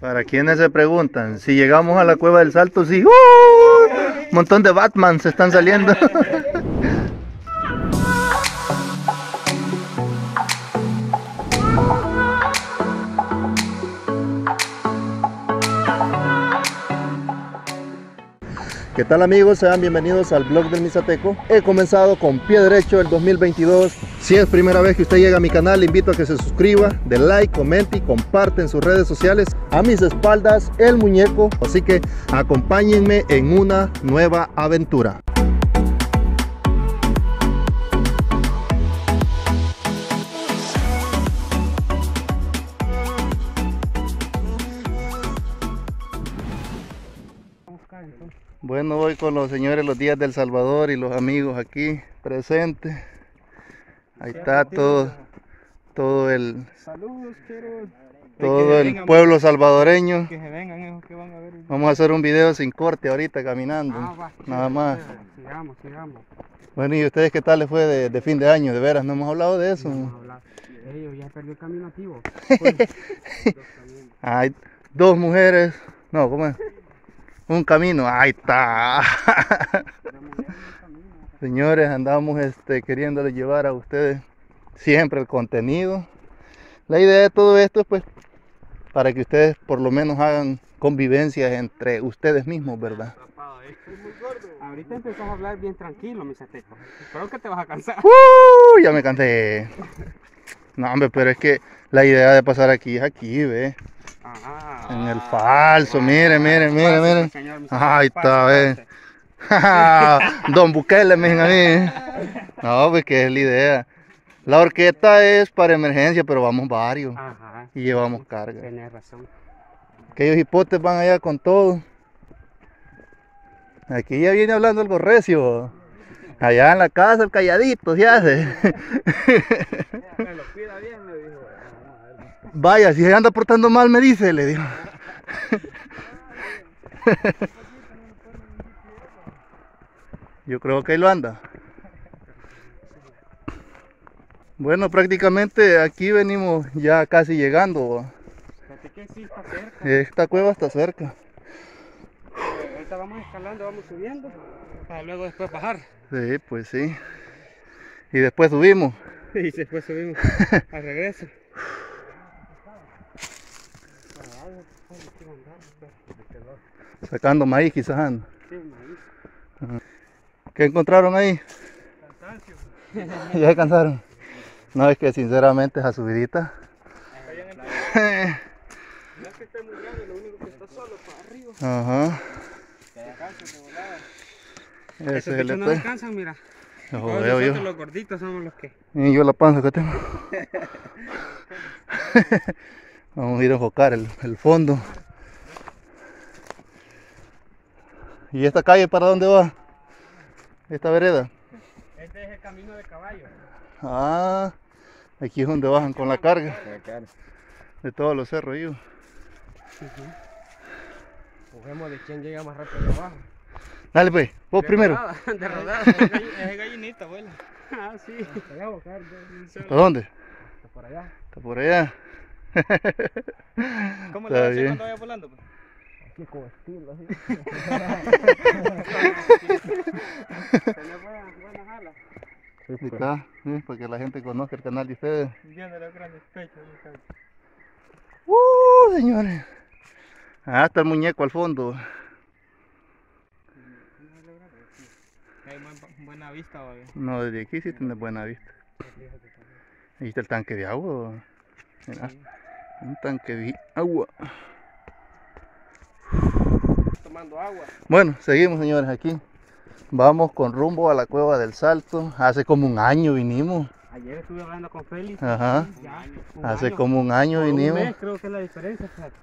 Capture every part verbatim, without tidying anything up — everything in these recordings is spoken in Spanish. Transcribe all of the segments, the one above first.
Para quienes se preguntan, si llegamos a la Cueva del Salto, sí, ¡uh! Un montón de Batman se están saliendo. ¿Qué tal amigos? Sean bienvenidos al blog del Misateco. He comenzado con pie derecho el dos mil veintidós. Si es primera vez que usted llega a mi canal, le invito a que se suscriba, de like, comente y comparte en sus redes sociales. A mis espaldas, el muñeco. Así que acompáñenme en una nueva aventura. Bueno, voy con los señores los días del Salvador y los amigos aquí presentes. Ahí está todo, todo el, Saludos, quiero todo el pueblo salvadoreño. que se vengan esos que van a ver. Vamos a hacer un video sin corte ahorita caminando, Ah, va, nada más. Sigamos, sigamos. Bueno, ¿y ustedes qué tal les fue de, de fin de año? De veras, no hemos hablado de eso. Vamos a hablar. Ellos ya perdió el camino activo. Hay dos mujeres, no, ¿cómo es? Un camino, ahí está. Señores, andamos este, queriéndoles llevar a ustedes siempre el contenido. La idea de todo esto es pues para que ustedes por lo menos hagan convivencias entre ustedes mismos, ¿verdad? Ahorita empezás a hablar bien tranquilo, Misateco. Creo que te vas a cansar. ¡Uh! Ya me cansé. No, hombre, pero es que la idea de pasar aquí es aquí, ve. Ah, En el falso, miren, miren, miren, miren. Ahí está, ve. Don Bukele, me dicen a mí. No, pues que es la idea. La horqueta es para emergencia, pero vamos varios. Ajá. Y llevamos carga. Tienes razón. Aquellos hipotes van allá con todo. Aquí ya viene hablando algo recio. Allá en la casa el calladito se hace. Me lo cuida bien, me dijo. Vaya, si se anda portando mal me dice, le dijo. Yo creo que ahí lo anda. Bueno, prácticamente aquí venimos ya casi llegando. Fíjate que sí está cerca. Esta cueva está cerca. Ahorita vamos escalando, vamos subiendo, para luego después bajar. Sí, pues sí. Y después subimos. Y después subimos al regreso. Sacando maíz quizás anda. Sí, maíz. Ajá. ¿Qué encontraron ahí? Cansancio. Ya se cansaron. No, es que sinceramente esa subidita. No es que esté muy grande, lo único que está solo para arriba. Ajá. Ese Esos es el bichos no estoy. descansan, mira. Lo Todos veo nosotros yo. los gorditos somos los que... Y yo la panza que tengo. Vamos a ir a enfocar el, el fondo. ¿Y esta calle para dónde va? ¿Esta vereda? Este es el camino de caballo. Ah, aquí es donde bajan con la carga de todos los cerros. Yo. Cogemos de quién llega más rápido abajo. Dale pues, vos De primero. rodada, de rodada, es gall- es gallinita, abuela. Ah, sí. Allá, bocar, ¿Hasta dónde? Está por allá. Está por allá. ¿Cómo Está le haces bien. cuando vaya volando? Pues? Aquí con estilo, así. Tenés buena, buena jala. Ahí está, sí, para que la gente conozca el canal de ustedes. Viendo los grandes pechos. ¡Uh, señores! Ah, está el muñeco al fondo. Hay buen- buena vista, oye. No, desde aquí sí tiene buena vista. Ahí está el tanque de agua. Mira, un tanque de agua. Tomando agua. Bueno, seguimos señores aquí. Vamos con rumbo a la Cueva del Salto. Hace como un año vinimos. Ayer estuve hablando con Félix. Ajá. Ya, un Hace año. como un año Por un vinimos. mes creo que es la diferencia, fíjate.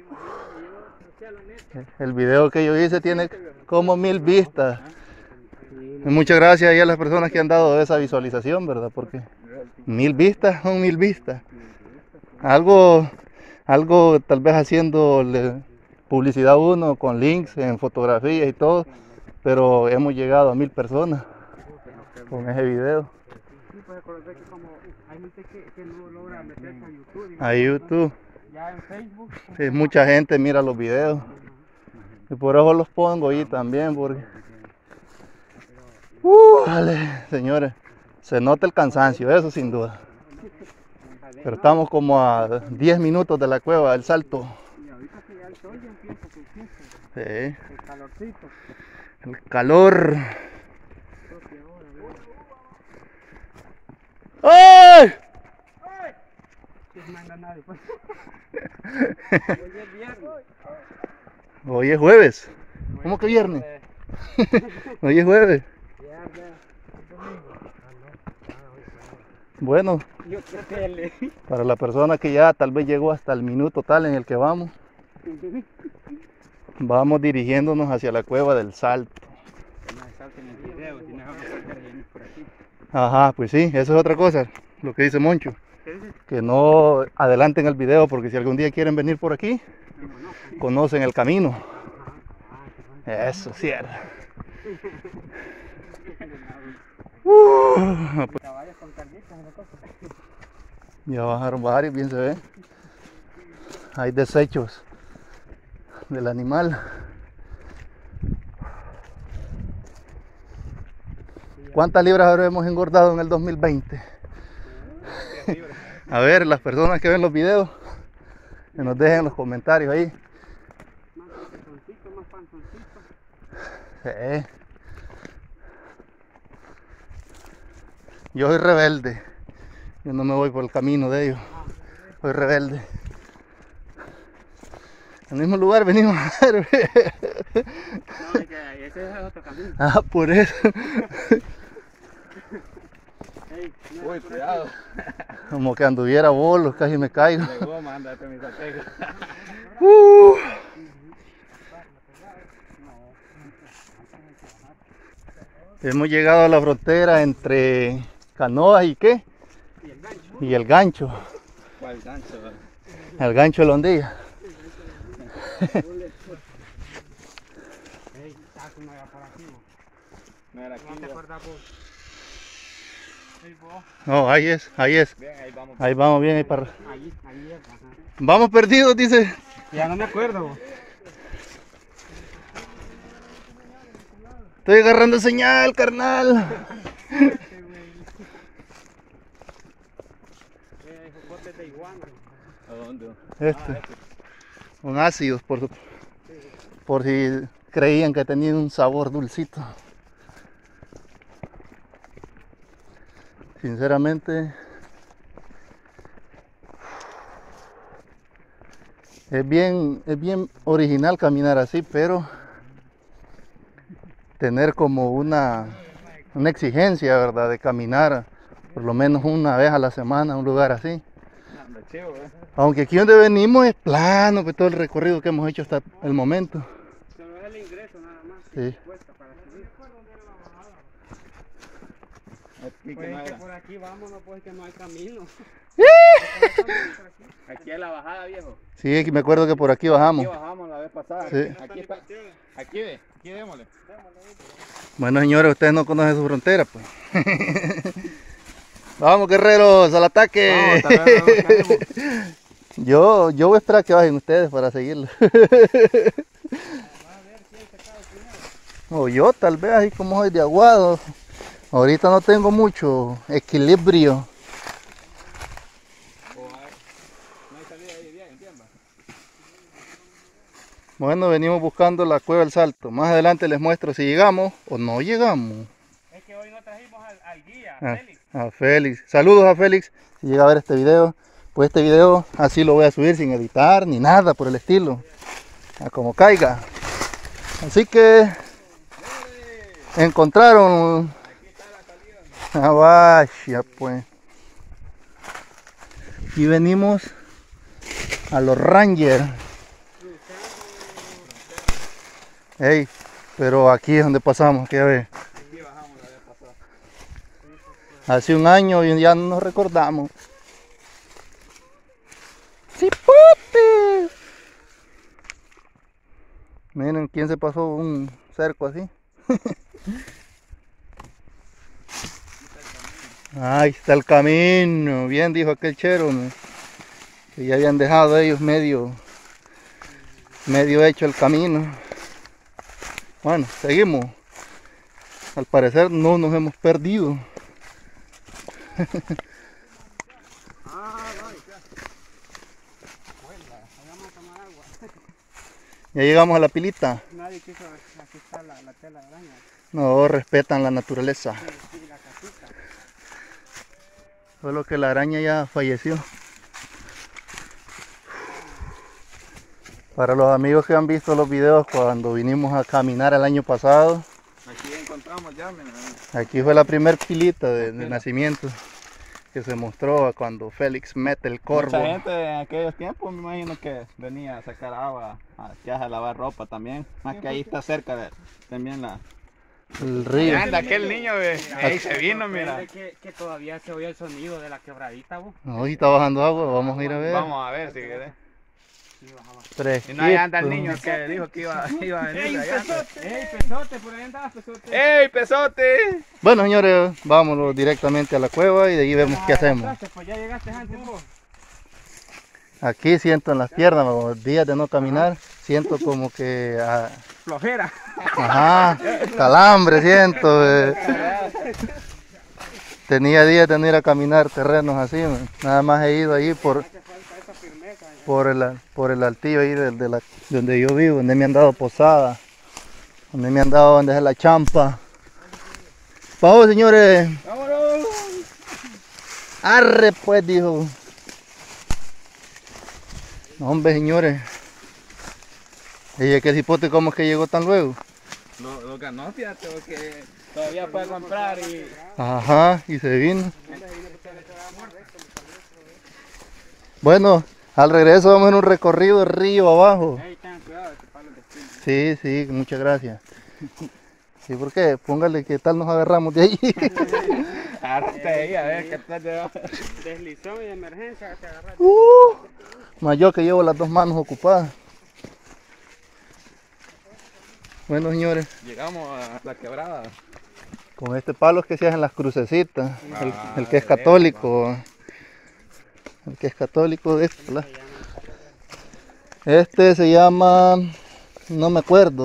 El video que yo hice tiene como mil vistas. Y muchas gracias ahí a las personas que han dado esa visualización, ¿verdad? Porque mil vistas son mil vistas. Algo, algo tal vez haciéndole publicidad a uno con links en fotografías y todo, pero hemos llegado a mil personas con ese video. Sí, pues acordate que como hay gente que, que no logra meterse a YouTube. A YouTube. Ya en Facebook. Sí, mucha gente mira los videos. Y por eso los pongo ahí también, porque... Uh, vale, señores. Se nota el cansancio, eso sin duda. Pero estamos como a diez minutos de la cueva del Salto. Y ahorita que ya el sol ya empieza a sentirse. Sí, El calorcito. el calor. ¡Ay! No manda nadie, pues. Hoy es viernes. Hoy es jueves. ¿Cómo que viernes? Hoy es jueves. Viernes. Domingo. Bueno, Yo qué tele. para la persona que ya tal vez llegó hasta el minuto tal en el que vamos, vamos dirigiéndonos hacia la cueva del Salto. No me salten el video, si no vamos a sacar bien por aquí. Ajá, pues sí, eso es otra cosa, lo que dice Moncho. ¿Qué dices? Que no adelanten el video porque si algún día quieren venir por aquí, conocen el camino. Eso es cierto. Uh, Caballos con carnitas en la cosa. ya bajaron varios, bien se ve. Hay desechos del animal. ¿Cuántas libras habremos engordado en el dos mil veinte? A ver, las personas que ven los videos, que nos dejen los comentarios ahí. Más panzoncito, más panzoncito. Sí. Yo soy rebelde. Yo no me voy por el camino de ellos. Soy rebelde. Al mismo lugar venimos a ver. No, es que ese es otro camino. Ah, por eso. Ey, no, Uy, cuidado. Como que anduviera bolos, casi me caigo. De goma, ándate mi satego. Uh. Hemos llegado a la frontera entre Canoas y ¿qué? y el gancho. Y el gancho. ¿Cuál gancho? El gancho de Londilla. Ey, está como allá por aquí, vos. No era aquí. ¿No te ya. acuerdas vos? Ey, vos. No, ahí es, ahí es. Bien, ahí vamos. Ahí vamos bien, ahí para. Ahí, ahí es, ajá. Vamos perdidos, dice. Ya no me acuerdo, vos. Estoy agarrando señal, carnal. Eh, jocotes de iguana. ¿A dónde? Este. Con ácidos, por, su- por si creían que tenía un sabor dulcito. Sinceramente, es bien, es bien original caminar así, pero tener como una, una exigencia, ¿verdad? De caminar por lo menos una vez a la semana a un lugar así. Anda chivo, eh. Aunque aquí donde venimos es plano, pues todo el recorrido que hemos hecho hasta el momento. Solo es el ingreso nada más. Sí. Cuesta para subir. Aquí que Pues no es que era. por aquí vámonos, pues que no hay camino. Aquí es la bajada, viejo. Sí, aquí me acuerdo que por aquí bajamos. Aquí bajamos la vez pasada. Sí. Aquí está. Aquí ve. Aquí démosle. Bueno, señores, ustedes no conocen su frontera, pues. Vamos, guerreros, al ataque. Vamos, tal vez nos caemos. yo, yo voy a esperar que bajen ustedes para seguirlo. O yo, tal vez, así como soy de aguado. Ahorita no tengo mucho equilibrio. O hay- No hay salida ahí bien, ¿entiendes? Bueno, venimos buscando la cueva del Salto. Más adelante les muestro si llegamos o no llegamos. Es que hoy no trajimos al, al guía, A, Félix. a Félix. Saludos a Félix. Si llega a ver este video, pues este video así lo voy a subir sin editar ni nada por el estilo. A como caiga. Así que encontraron. Ah, vaya pues. Y venimos a los Rangers. Ey, pero aquí es donde pasamos, que a ver. Aquí bajamos la vez pasada. Hace un año y ya no nos recordamos. ¡Cipote! Miren quién se pasó un cerco así. Ahí está el camino. Bien dijo aquel chero, ¿no? que ya habían dejado ellos medio, medio hecho el camino. Bueno, seguimos. Al parecer no nos hemos perdido. Ya llegamos a la pilita. Nadie quiso, aquí está la, la tela de araña. No, respetan la naturaleza. Sí, sí, la casita. Solo que la araña ya falleció. Para los amigos que han visto los videos cuando vinimos a caminar el año pasado, Aquí encontramos ya, mira. aquí fue la primer pilita de, de nacimiento que se mostró cuando Félix mete el corvo. Mucha gente en aquellos tiempos me imagino que venía a sacar agua, aquí a lavar ropa también. Más que ahí está cerca de, también la... El río. Anda, aquel niño, ve, ahí se vino, mira. Que, que todavía se oye el sonido de la quebradita, vos. Hoy está bajando agua, vamos a ir a ver. Vamos a ver si querés. Sí, bajaba. Y no ahí anda el Fresquito. niño que dijo que iba, iba a venir ¡Ey, allá. pesote! ¡Ey, pesote! Por ahí andaba, pesote. ¡Ey, pesote! Bueno, señores, vámonos directamente a la cueva y de ahí vemos qué hacemos. Pues ya llegaste antes vos. Aquí siento en las piernas, como días de no caminar, siento como que, ah, Flojera. ajá, calambre siento. eh. Tenía días de no ir a caminar terrenos así, man. Nada más he ido ahí por, por, el, por el altillo ahí de, de la, donde yo vivo, donde me han dado posada, donde me han dado donde es la champa. Vamos, señores. ¡Vámonos! Arre pues, dijo. No, hombre, señores. Ella que cipote, ¿cómo es que llegó tan luego? Lo, lo ganó, fíjate, porque todavía puede comprar y... Ajá, y se vino. Bueno, al regreso vamos en un recorrido río abajo. Ey, tengan cuidado, este palo de espino. Sí, sí, muchas gracias. Sí, ¿por qué? Póngale que tal nos agarramos de ahí. Agárrate ahí, a ver qué tal de... Deslizón y de emergencia, te agarras. Uh, más yo que llevo las dos manos ocupadas. Bueno, señores, Llegamos a la quebrada. con este palo es que se hacen las crucecitas. El, Ah, el que es de católico. El que es católico de este, ¿verdad? Este se llama... No me acuerdo.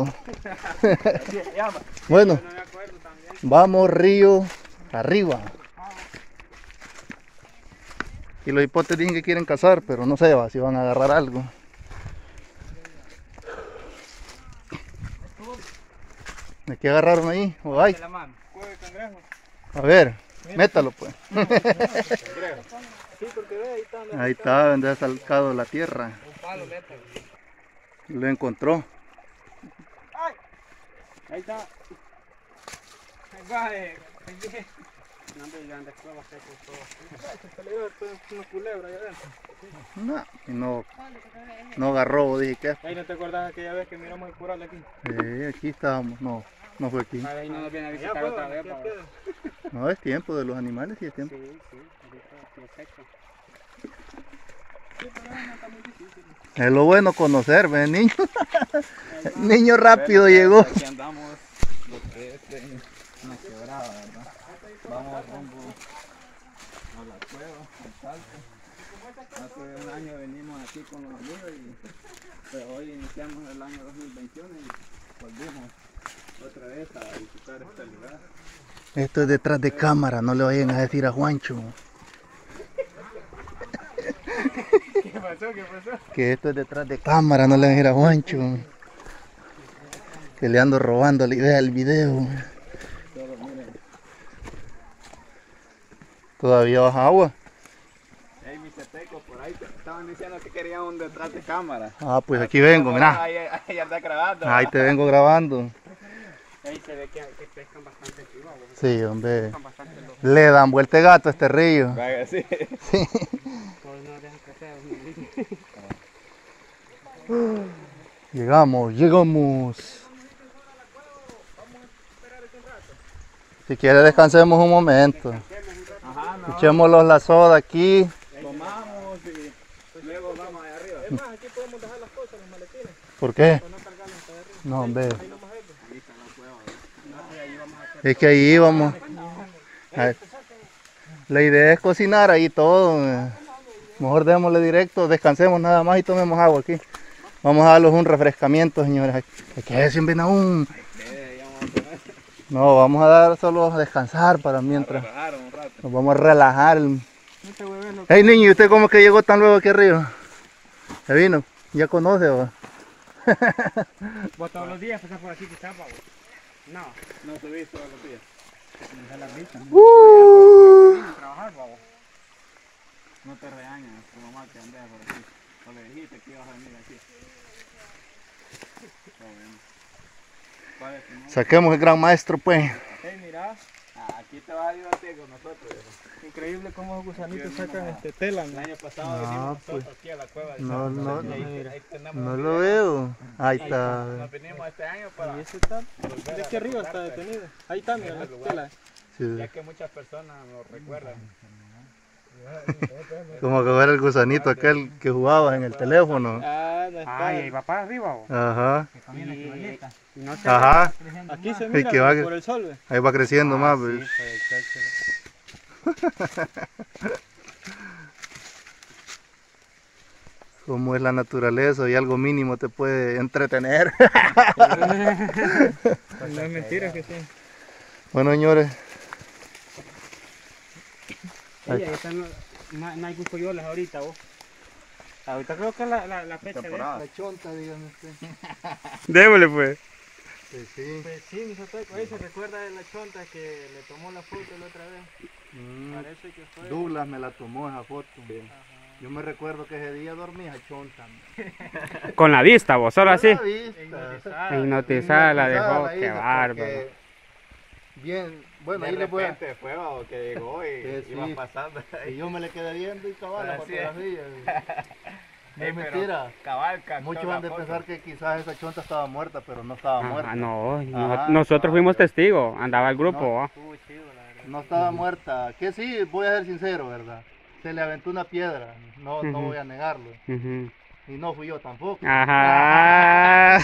Bueno, No me acuerdo también. vamos río arriba. Y los hipotes dicen que quieren cazar, pero no sé va, si van a agarrar algo. ¿De qué agarraron ahí? ¿O hay? De la mano. Cueva de cangrejo. A ver, métalo pues. Sí, porque ve, ahí está. donde Ahí está, donde ha salcado la tierra. Un palo, métalo. Lo encontró. Ahí está. Ahí va, eh. No, hombre, ya andas cuevas, que con todo. Se peleó una culebra allá adentro. No, y no, no agarró, dije que. Ahí no te acordás aquella vez que miramos el cural aquí. Sí, aquí estábamos, no, no fue aquí. Ahí no nos viene a visitar otra vez. pa. No, es tiempo de los animales, sí es tiempo. Sí, sí, ahorita lo seco. Es lo bueno conocer, ¿ves, niño? El niño rápido llegó. Aquí andamos, lo que es en una quebrada, ¿verdad? Vamos rumbo a la cueva, al salto. Hace un año venimos aquí con los amigos y pero hoy iniciamos el año dos mil veintiuno y volvimos otra vez a visitar este lugar. Esto es detrás de cámara, no le vayan a decir a Juancho. ¿Qué pasó? ¿Qué pasó? Que esto es detrás de cámara, no le vayan a decir a Juancho. Que le ando robando la idea del video. Solo miren, Todavía baja agua. hey, mis tetecos, por ahí te estaban diciendo que querían un detrás de cámara. Ah, pues aquí vengo, mirá. Ahí, ahí anda grabando. Ahí te vengo grabando. Ahí se ve que, que pescan bastante arriba, vos. Sí, hombre. Pescan bastante los... Le dan vuelta de gato a este río. Vaya, sí. Todos no dejan crecer. Llegamos, llegamos. Si quiere descansemos un momento. Ajá, no. Echémoslos la soda aquí. Tomamos y luego vamos allá arriba. Es más, aquí podemos dejar las cosas, los maletines, ¿Por qué? para no cargarlos hasta de arriba. No, hombre. Ahí nomás es. Ahí está la cueva. No, y ahí vamos a hacer. Es que ahí íbamos. A ver, la idea es cocinar ahí todo. eh. Mejor démosle directo, descansemos nada más y tomemos agua aquí. Vamos a darles un refrescamiento, señores. Que siempre aún. No, vamos a dar solo a descansar para mientras. Nos vamos a relajar. Hey niño, ¿y usted cómo que llegó tan luego aquí arriba? ¿Ya vino? ¿Ya conoce o? ¿Vos todos los días pasás por aquí quizás, pavo? No. No te vi todos los días. Me la vista. Uh. Trabajar, pavo. No te regañas, tu mamá que andes por aquí. O le dijiste que ibas a venir aquí. Está bueno. ¿Cuál es tu nombre? Saquemos el gran maestro pues. Hey, mira. Ah, aquí te vas a divertir con nosotros. Viejo. Increíble cómo los gusanitos sacan este tela. El año pasado Ah, vinimos pues. nosotros aquí a la cueva de No, San no, José, y ahí- mira. ahí tenemos No un lo video. veo. Ahí está. Nos vinimos este año para Y ese está. volver De a aquí arriba está recordarte, detenido. Ahí está, mira, la ese lugar, tela. Sí. ya que muchas personas nos recuerdan. Como que era el gusanito aquel que jugaba en el teléfono. Ah, no está. Ay, va para arriba, vos. Ajá. Y, y no se Ajá. Aquí se Y mira que va- por el sol, ve. Ahí va creciendo más. sí, pues. Como es la naturaleza y algo mínimo te puede entretener. No es mentira que sí. Bueno, señores. Ey, ahí están los, no, no hay cuscoyolas ahorita, vos. Ahorita creo que es la, la, la fecha Temporada. de La chonta, dígame usted. Démosle pues. Sí, sí. Pues sí, mi soteco, ahí se recuerda de la chonta que le tomó la foto la otra vez. Mm, Parece que fue. Douglas me la tomó esa foto. Yo me recuerdo que ese día dormí a chonta. Con la vista, vos, solo así. Con la vista. Hipnotizada. Hipnotizada la Hipnotizada dejó, la qué hice, bárbaro. porque Bien, bueno, de ahí le voy a... repente fue o que llegó y Sí, iba sí. pasando. Y yo me le quedé viendo y cabal la Así es. fotografía. No Ey, es pero mentira. Cabal, captó Muchos la han de foto. pensar que quizás esa chonta estaba muerta, pero no estaba muerta. Ah, no, no- Ajá, nosotros fuimos cabal. testigos, andaba el grupo. No. ¿va? Estuvo chido, la verdad. No estaba muerta. Que sí, voy a ser sincero, ¿verdad? Se le aventó una piedra, no, no Ujú. voy a negarlo. Ujú. Y no fui yo tampoco. Ajá.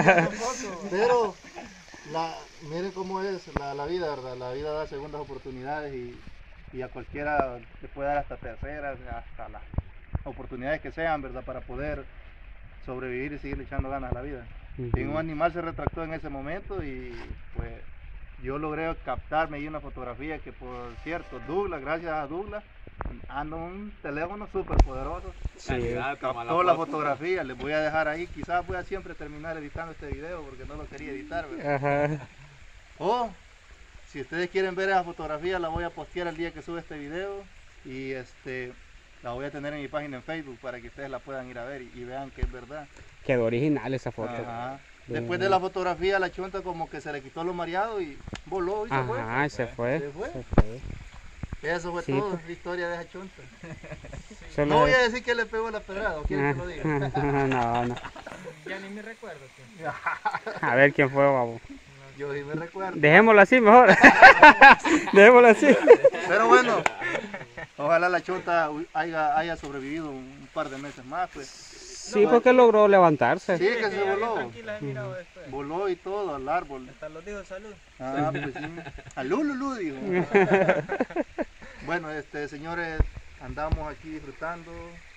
Pero, la, miren cómo es la, la vida, ¿verdad? La vida da segundas oportunidades y, y a cualquiera le puede dar hasta terceras, hasta las oportunidades que sean, ¿verdad? Para poder sobrevivir y seguir echando ganas a la vida. Y un animal se retractó en ese momento y pues yo logré captar, me di una fotografía que por cierto, Douglas, gracias a Douglas, ando un teléfono súper poderoso. Calidad, toma Captó la foto. fotografía, les voy a dejar ahí, quizás voy a siempre terminar editando este video porque no lo quería editar, ¿verdad? Ajá. O si ustedes quieren ver esa fotografía la voy a postear el día que sube este video y este la voy a tener en mi página en Facebook para que ustedes la puedan ir a ver y, y vean que es verdad. Quedó original esa foto. Ajá. Bien. Después de la fotografía la chonta como que se le quitó lo mareado y voló y se fue. Ajá, se fue. Se fue. Se fue. Eso fue Sí, todo, pues. la historia de esa chonta. Solo- No voy a decir que le pegó la pedrada, ¿o quieren que lo diga? No, no. Ya ni me recuerdo. tío. A ver quién fue, vamos. Yo sí me recuerdo. Dejémoslo así mejor. Dejémoslo así. Pero bueno, ojalá la chonta haya, haya sobrevivido un par de meses más, pues. Sí, porque logró levantarse. Sí, que se ya bien voló. tranquila he mirado después. Voló y todo al árbol. Hasta los dijo salud. Ah, pues sí. A Lululu, dijo. Bueno, este, señores, andamos aquí disfrutando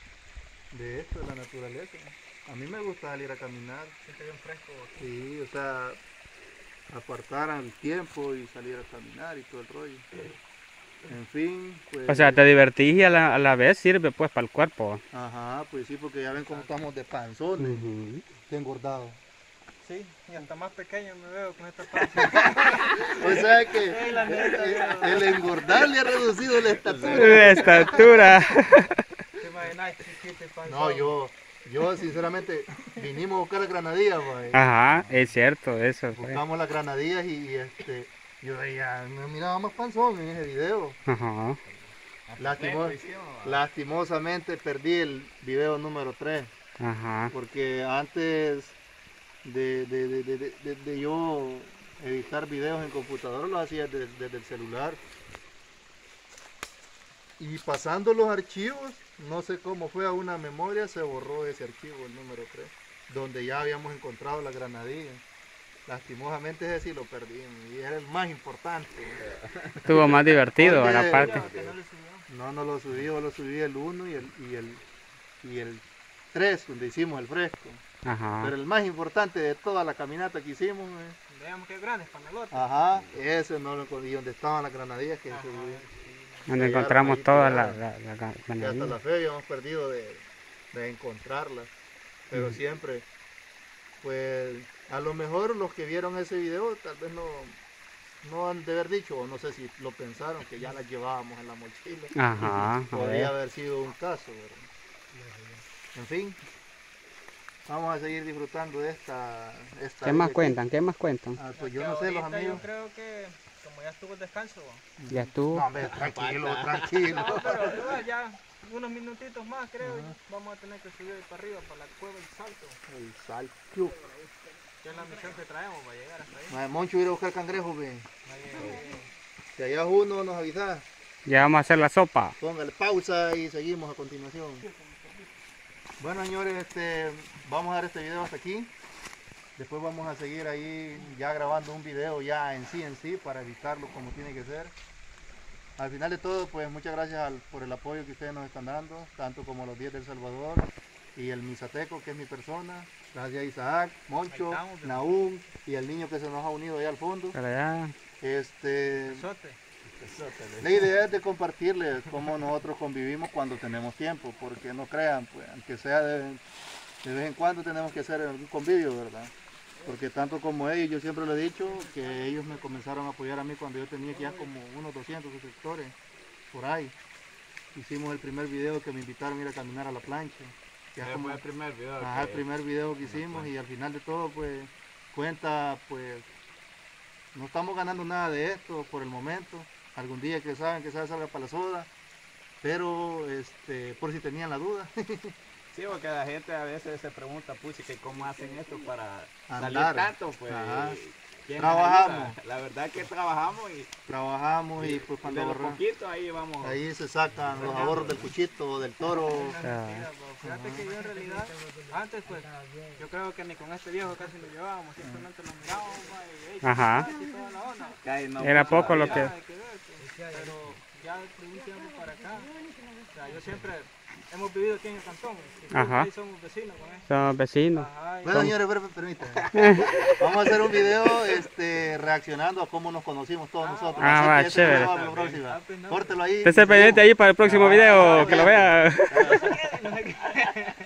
de esto, de la naturaleza. A mí me gusta salir a caminar. Siente bien fresco. Sí, o sea, apartar el tiempo y salir a caminar y todo el rollo. En fin, pues... O sea, te divertís y a la, a la vez sirve pues para el cuerpo. Ajá, pues sí, porque ya ven cómo estamos de panzones, Ujú. de engordados. Sí, y hasta más pequeño me veo con esta panza. O sea que Ey, la neta, el, el engordar le ha reducido la estatura. De estatura. ¿Te imaginas chiquito y panzón? No, yo, yo sinceramente vinimos a buscar las granadillas, pues. Ajá, es cierto, eso fue. Buscamos las granadillas y, y, este, yo veía, me miraba más panzón en ese video. Ajá. Lastimo- lastimosamente perdí el video número tres, Ajá. porque antes de, de, de, de, de- de- de yo editar videos en computadora lo hacía desde, desde el celular. Y pasando los archivos, no sé cómo fue a una memoria, se borró ese archivo, el número tres, donde ya habíamos encontrado la granadilla. Lastimosamente ese sí lo perdimos y era el más importante. Estuvo más divertido, Porque- era parte. Que no le subió. No, no lo subí, yo lo subí el uno y el, y el, y el tres, donde hicimos el fresco. Ajá. Pero el más importante de toda la caminata que hicimos, eh, Veamos qué grandes panelotes. ajá, ese no lo encontré, donde estaban las granadillas que se subían. Donde Llegaron encontramos ahí todas las tiradas. la, la, la Y hasta ganadería. la fe habíamos perdido de, de encontrarlas. Pero Mm. siempre, pues, a lo mejor los que vieron ese video tal vez no, no han de haber dicho, o no sé si lo pensaron, que ya las llevábamos en la mochila. Ajá, a Podría ver. haber sido un caso, ¿verdad? En fin, vamos a seguir disfrutando de esta... esta ¿Qué más aquí. cuentan? ¿Qué más cuentan? Ah, pues Que yo no sé, los ahorita amigos. Yo creo que, como ya estuvo el descanso, Ya estuvo. No, hombre, tranquilo, tranquilo. no, pero igual ya unos minutitos más creo, vamos a tener que subir para arriba, para la cueva del salto, El salto. que es la misión que traemos para llegar hasta ahí. Madre, Moncho, ir a buscar cangrejos, ve. Ahí, Si allá uno nos avisa, Ya vamos a hacer la sopa. póngale pausa y seguimos a continuación. Bueno, señores, este, vamos a dar este video hasta aquí. Después vamos a seguir ahí ya grabando un video ya en sí en sí para editarlo como tiene que ser. Al final de todo, pues muchas gracias al- por el apoyo que ustedes nos están dando, tanto como los diez del Salvador y el Misateco, que es mi persona. Gracias a Isaac, Moncho, Ahí estamos, Nahum y el niño que se nos ha unido allá al fondo. Para allá. Este, Sote. la idea es de compartirles cómo nosotros convivimos cuando tenemos tiempo, porque no crean, pues, aunque sea de, de vez en cuando tenemos que hacer algún convivio, ¿verdad? Porque tanto como ellos, yo siempre lo he dicho, que ellos me comenzaron a apoyar a mí cuando yo tenía ya como unos doscientos suscriptores, por ahí. Hicimos el primer video que me invitaron a ir a caminar a la plancha. Ya Ese como- fue el primer video. Ajá, el que- primer video que hicimos y al final de todo, pues, cuenta, pues, no estamos ganando nada de esto por el momento. Algún día que saben que salga para la soda, pero, este, por si tenían la duda. Sí, porque la gente a veces se pregunta, puchi, que cómo hacen esto para salir Andar. tanto, pues. Ajá. ¿quién Trabajamos. ayuda? La verdad que trabajamos y Trabajamos y pues cuando de lo ahorra- poquito ahí vamos. ahí se sacan los ahorros del cuchito, del toro. Ah. Mira, pues, fíjate que yo en realidad, antes pues, yo creo que ni con este viejo casi lo llevábamos, simplemente lo mirábamos, va, y, "Ey, Ajá. y toda la onda". que ahí no Era puso poco lo la que- vida. Nada que ver, pues, pero ya de un tiempo para acá, o sea, yo siempre hemos vivido aquí en el cantón, y Ajá. ahí somos vecinos con él. Somos vecinos. Ajá, y- Bueno, señores, per- permítanme. Vamos a hacer un video este, reaccionando a cómo nos conocimos todos nosotros. Ah, Así va, que ese chévere. video va a la próxima. Ah, pues no. Córtelo ahí. Esté pendiente ahí para el próximo video, que lo vea. no sé qué.